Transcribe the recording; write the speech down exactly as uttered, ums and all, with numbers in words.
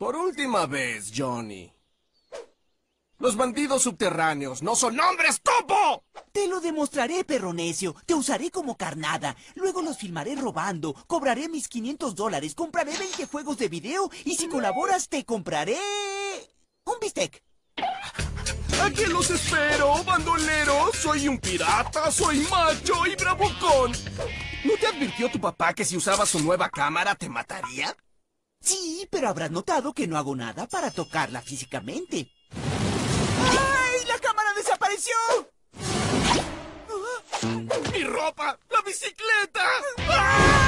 Por última vez, Johnny. Los bandidos subterráneos no son hombres topo. Te lo demostraré, perro necio. Te usaré como carnada. Luego los filmaré robando. Cobraré mis quinientos dólares. Compraré veinte juegos de video. Y si colaboras, te compraré... un bistec. Aquí los espero, bandoleros. Soy un pirata, soy macho y bravucón. ¿No te advirtió tu papá que si usaba su nueva cámara te mataría? Sí, pero habrás notado que no hago nada para tocarla físicamente. ¡Ay! ¡La cámara desapareció! ¡Mi ropa! ¡La bicicleta! ¡Ah!